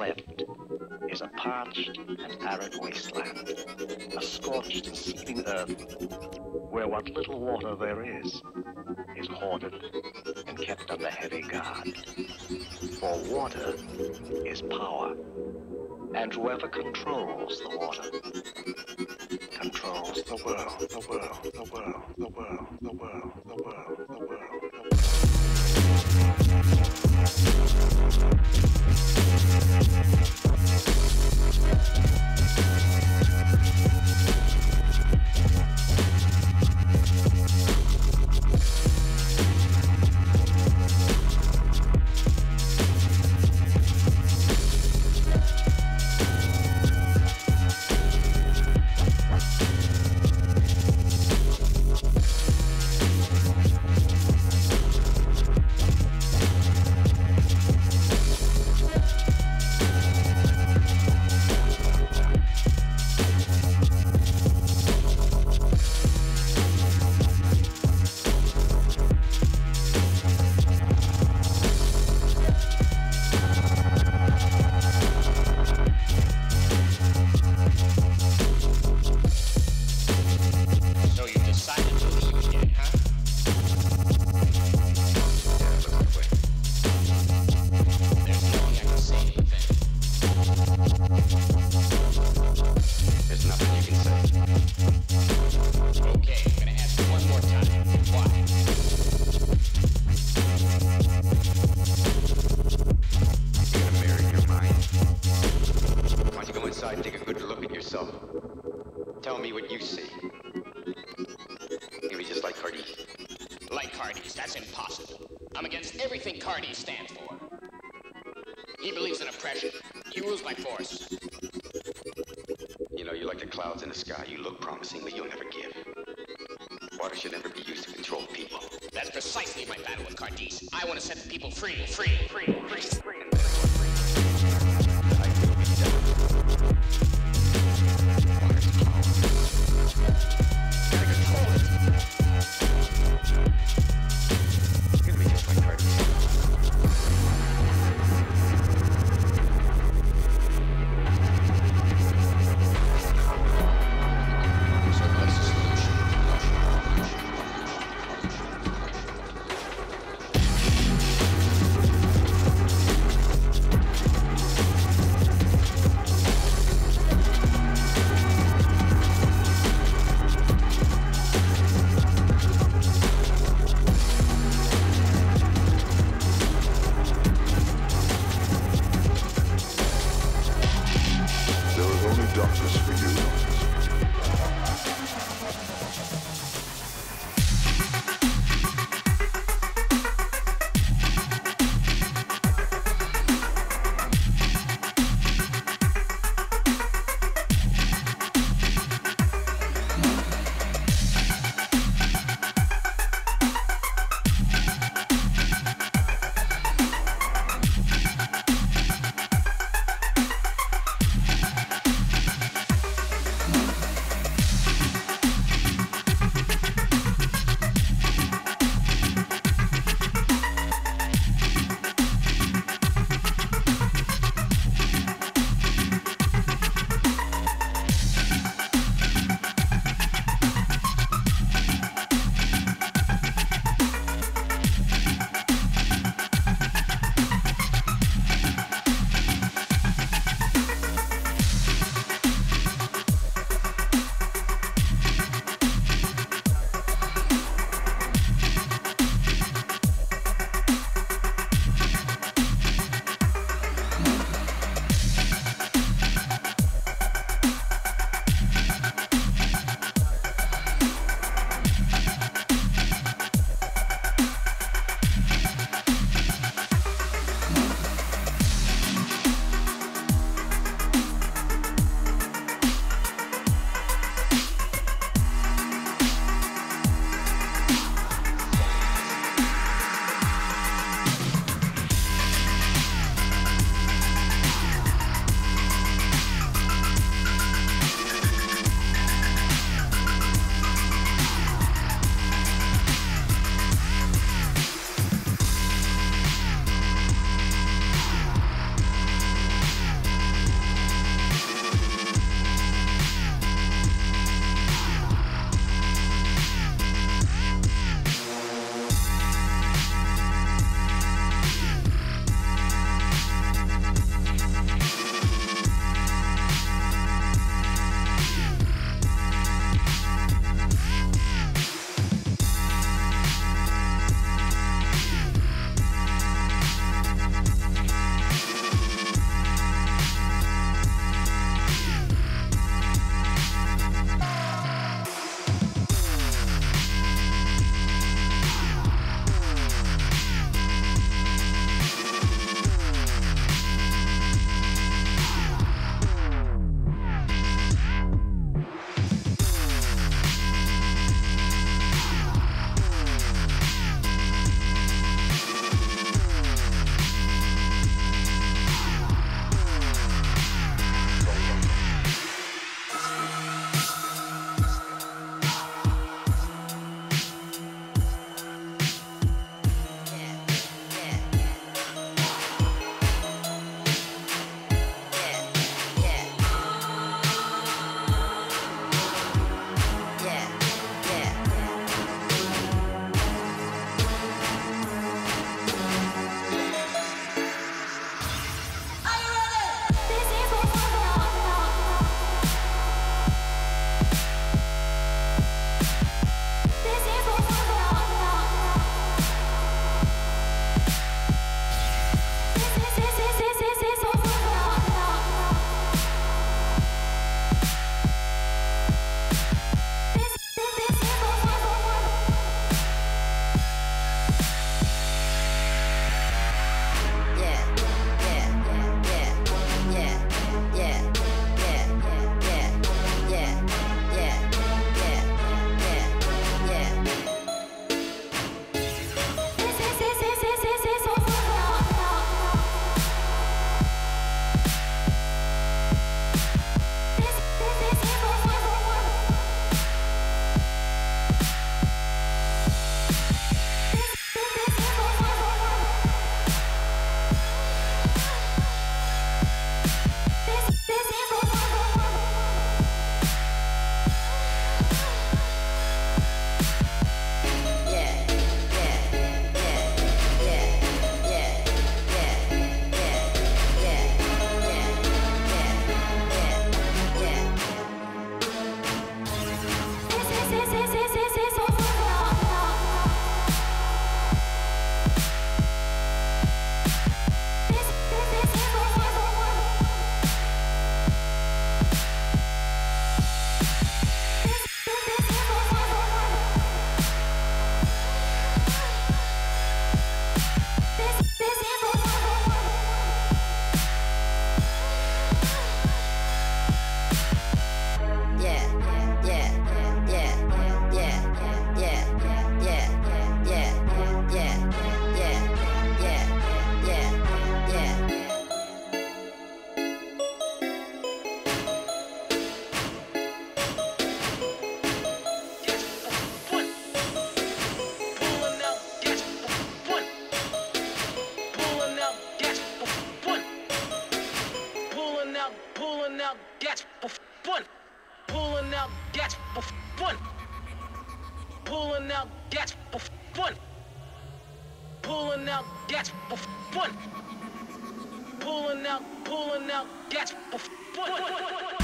left is a parched and arid wasteland, a scorched and seething earth, where what little water there is hoarded and kept under heavy guard. For water is power, and whoever controls the water controls the world, the world, the world, the world, the world, the world, the world, the world. Tell me what you see. Maybe just like Cardis. Like Cardis, that's impossible. I'm against everything Cardis stands for. He believes in oppression. He rules by force. You know, you're like the clouds in the sky. You look promising, but you'll never give. Water should never be used to control people. That's precisely my battle with Cardis. I want to set the people free, free, free, free, free. I will be done. Gotta control it. It's gonna be just like Cardis. out gas for fun. Pulling out gas for fun. Pulling out gas for fun. Pulling out gas for fun. Pulling out gas for fun.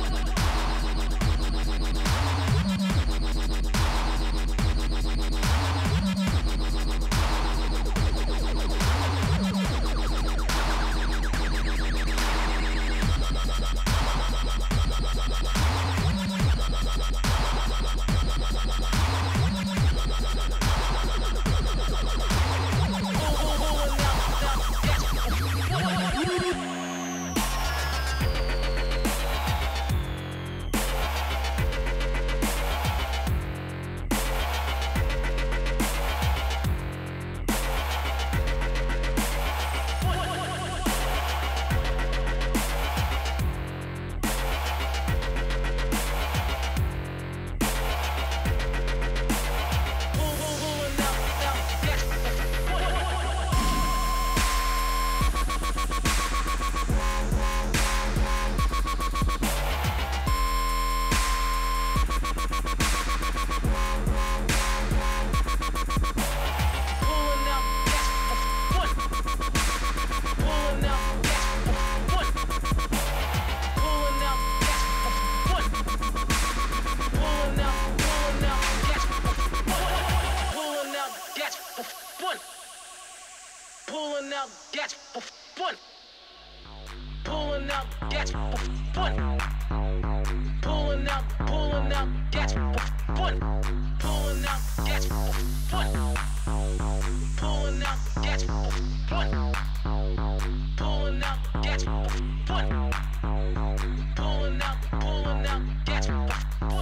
Pulling out gas for fun. Pulling out gas for fun. Pulling out gas for fun. Pulling out gas for fun. Pulling out gas for fun. Pulling out gas for fun. Pulling out gas for fun.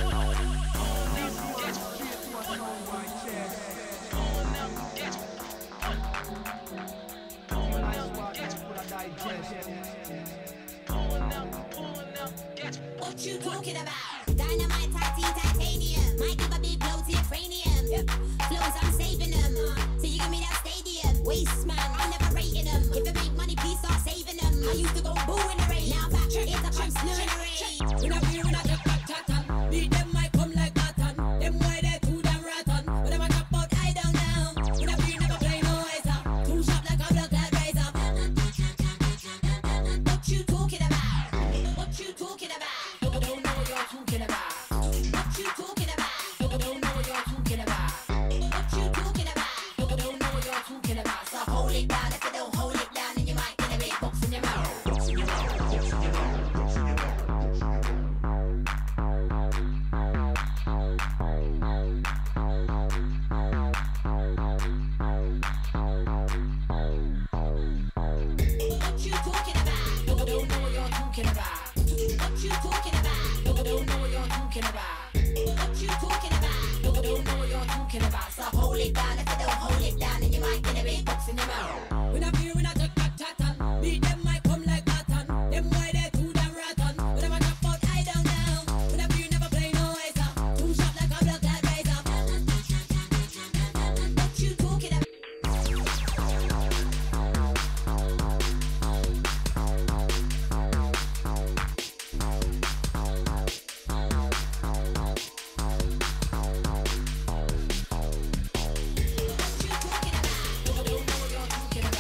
What you talking about? Dynamite, titanium. Might give a big blow to your cranium. Yep. Flows, I'm saving them. So you give me that stadium. Waste man, I'm never rating them. If it make money, please start saving them. I used to go boo in the rain. Now back, it's a pump slew in the rain. When I'm here, when I just back chatton. Beat them, might come like Baton. Them why they too damn rotten. But I'm a drop out, I don't know. When I'm here, never play no razor. Too sharp like a blood clad razor. What you talking about? What you talking about? Don't know what you're talking about. What you talking about? Don't know what you're talking about. What you talking about? Don't know what you're talking about. So hold it down. If you don't hold it down, then you might get a big box in your mouth. Box in your mouth. Box in your mouth. Box in your mouth. What you talking about? Don't know what you're talking about. What you talking about? Don't know what you're talking about. What you talking about? Don't know what you're talking about. So hold it down. If you don't hold it down, then you might get a big box in your mouth. When I'm here, when I just back chatton. Beat them, might come like Baton. Them why they too damn rotten. But I'm a drop out, I don't know. When I'm here, never play no razor. Too sharp like a blood clad razor. What you talking about? What you talking about? Don't know what you're talking about.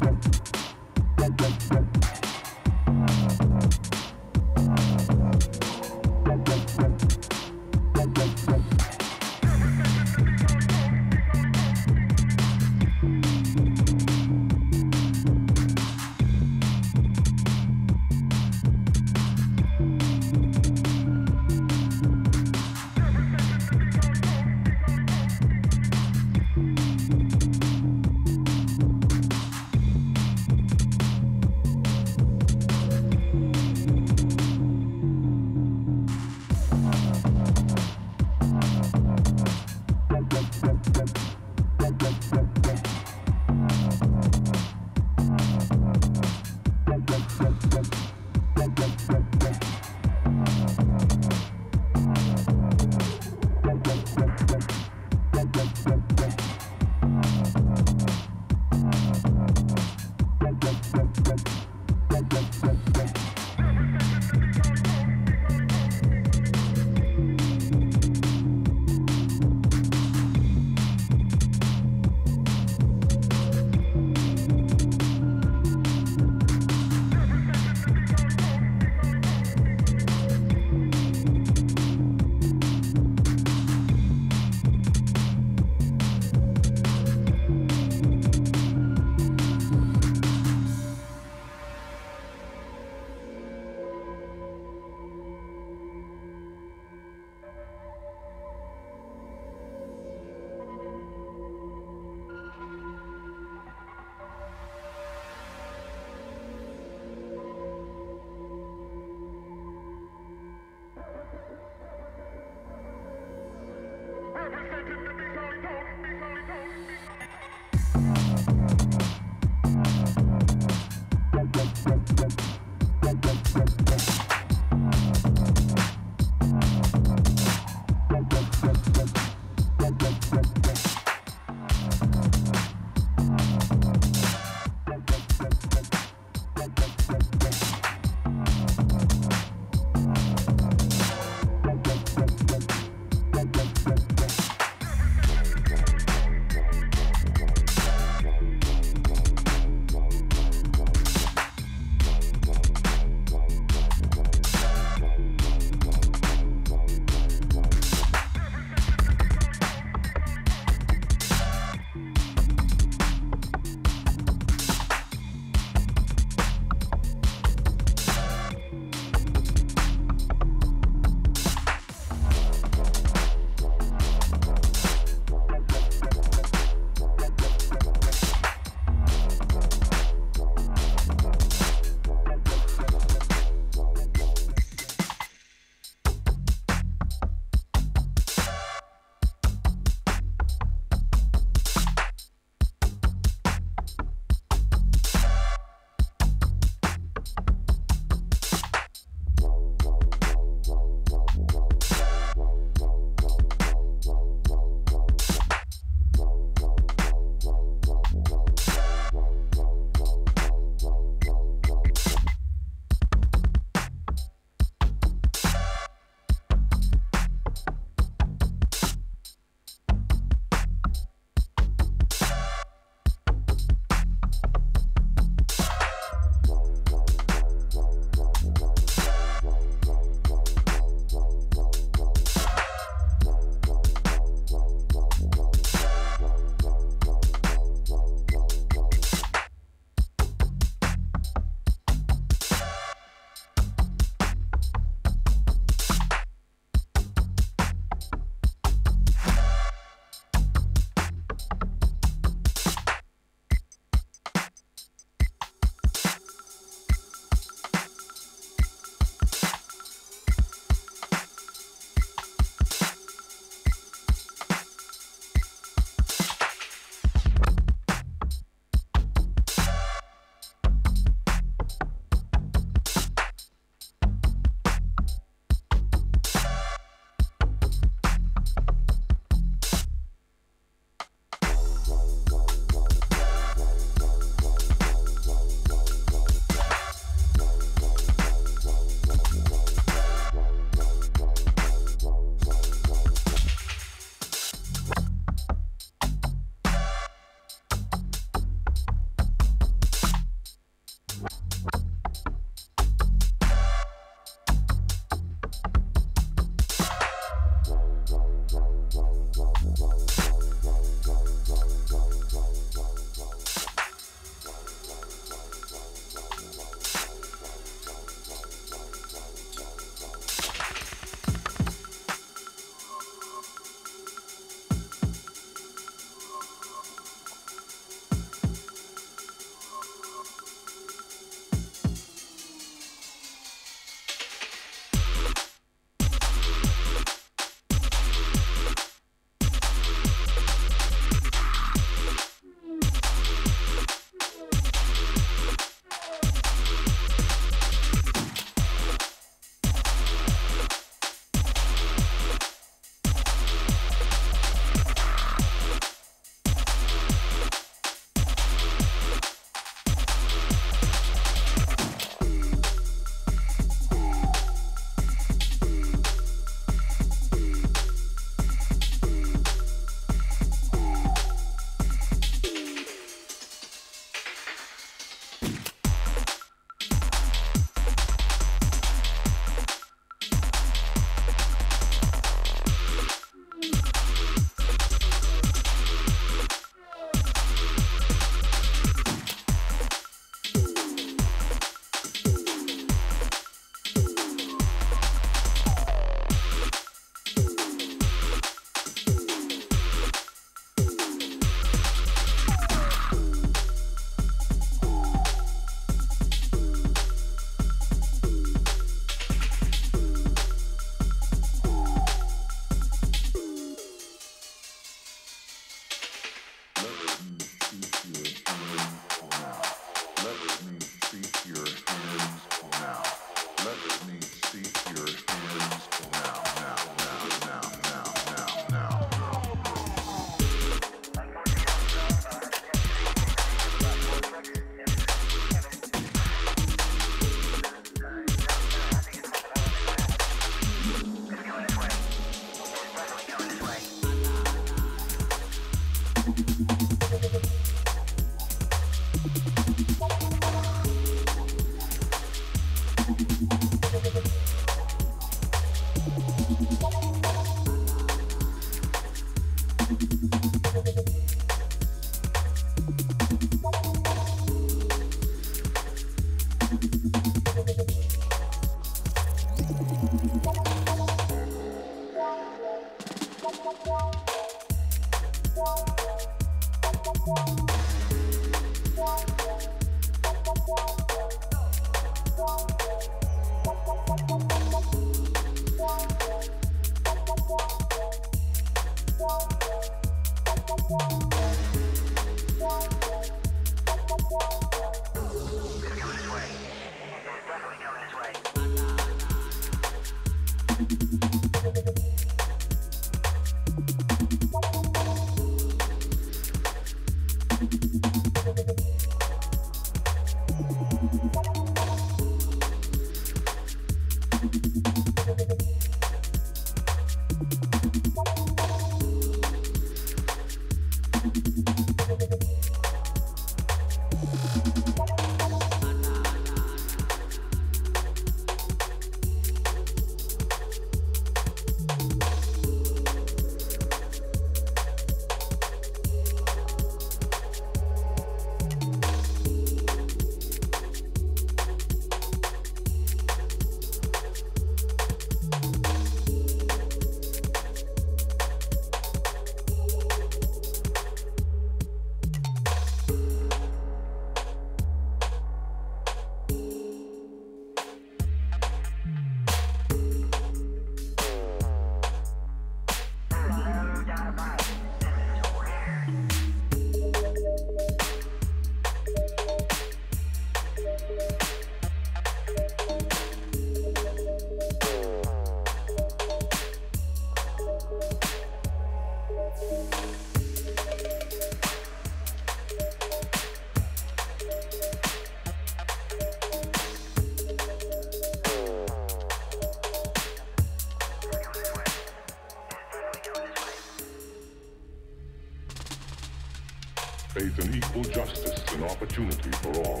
Faith in equal justice and opportunity for all.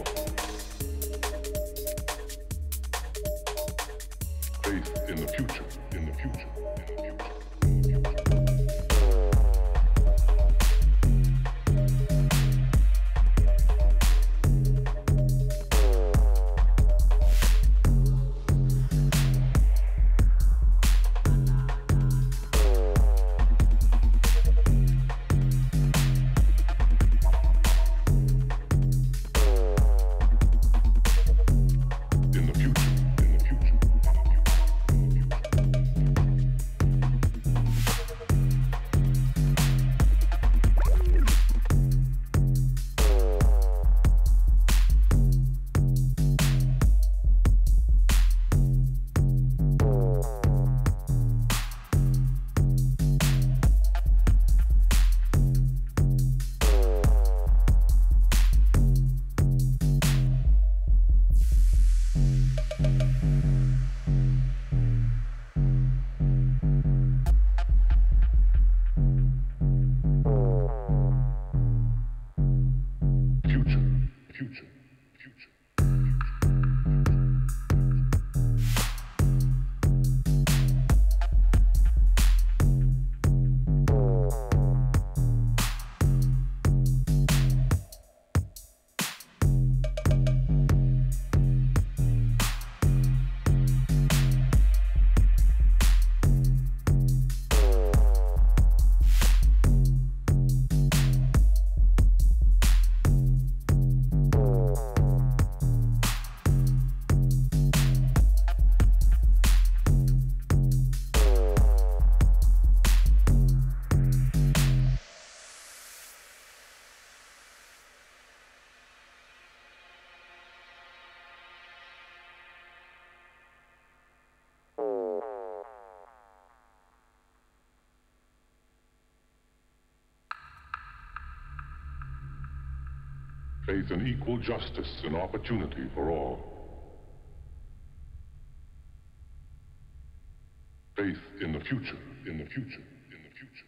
Faith in the future, in the future, in the future. Faith in equal justice and opportunity for all. Faith in the future, in the future, in the future.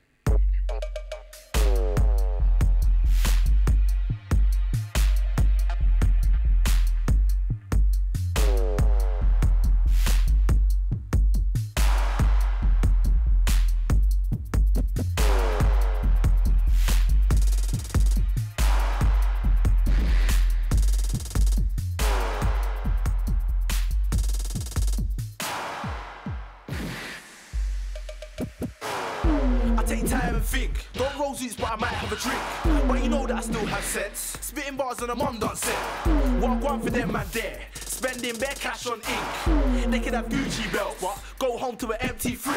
take time and think. Don't roll suits, but I might have a drink. But you know that I still have sense. Spitting bars on a mum done set. One for them man there. Spending bare cash on ink. They could have Gucci belts, but go home to an empty fridge.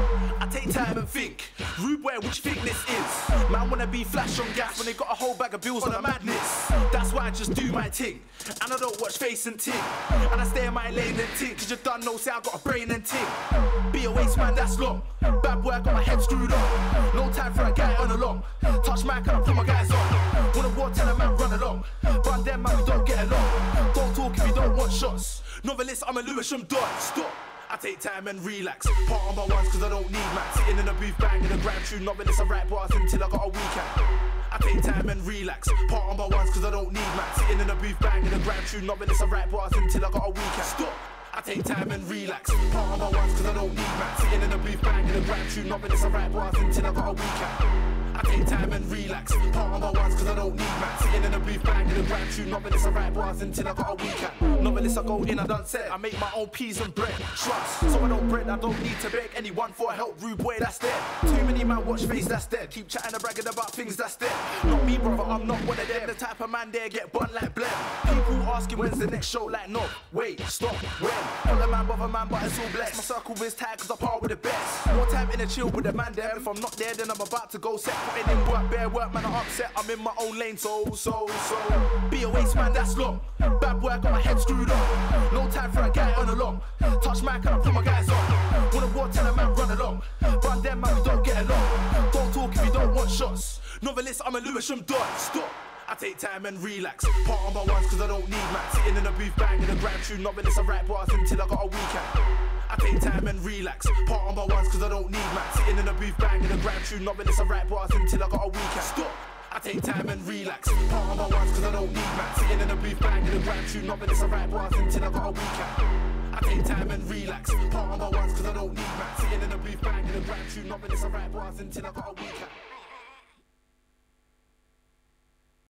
I take time and think. Rude boy, which think this is? Man wanna be flash on gas when they got a whole bag of bills on a madness. That's why I just do my thing. And I don't watch face and ting. And I stay in my lane and ting. Cause you done know, say I got a brain and ting. Be a waste man, that's long. Bad boy, I got my head screwed on. No time for a guy on along. Touch my can I put my guys on. Wanna war, tell a man run along. But them man, we don't get along. Don't talk if you don't want shots. Novelist, I'm a Lewisham dog. Stop. I take time and relax. Part on my ones cause I don't need max. Sitting in the booth banging the grand true novelist. I write bars until I got a weekend. I take time and relax. Part on my ones cause I don't need max. Sitting in the booth banging the grand true novelist. I write bars until I got a weekend. Stop. I take time and relax. Part on my ones cause I don't need max. Sitting in the booth banging the grand true novelist. I write bars until I got a weekend. I take time and relax. Part on my ones cause I don't need max. Sitting in the booth banging the grand true novelist. I write bars until I got a weekend. Novelist I go in, I done said I make my own peas and bread. Trust, so I don't bread, I don't need to beg anyone for help. Rude boy, that's dead. Too many man watch face, that's dead. Keep chatting and bragging about things, that's dead. Not me brother, I'm not one of them. The type of man there get bun like blem. People asking when's the next show, like no, wait, stop, when? Not a man bother man, but it's all blessed. My circle is tight cause I part with the best. More time in a chill with the man there. If I'm not there then I'm about to go set. Putting in work, bare work, man, I'm upset. I'm in my own lane, so be a waste man, that's long. Bad boy, I got my head screwed on. No time for a guy on along. Touch my can I put my guys on. Wanna war, tell a man run along. But them man, we don't get along. Don't talk if you don't want shots. Novelist, I'm a Lewisham dog. Stop. I take time and relax. Part on my ones cause I don't need max. Sitting in the booth banging the grand true novelist. I write bars until I got a weekend. I take time and relax. Part on my ones cause I don't need max. Sitting in the booth banging the grand true novelist. I write bars until I got a weekend. Stop. I take time and relax. Part on my ones cause I don't need max. Sitting in the booth banging the grand true novelist. I write bars until I got a weekend. I take time and relax. Part on my ones cause I don't need max. Sitting in the booth banging the grand true novelist. I write bars until I got a weekend.